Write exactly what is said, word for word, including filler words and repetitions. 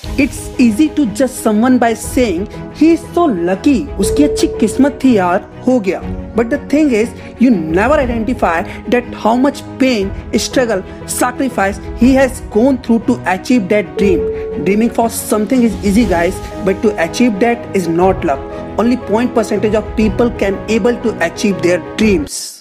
It's easy to judge someone by saying he is so lucky, उसकी अच्छी किस्मत थी यार, हो गया. But the thing is, you never identify that how much pain, struggle, sacrifice he has gone through to achieve that dream. Dreaming for something is easy, guys, but to achieve that is not luck. Only zero point percentage of people can able to achieve their dreams.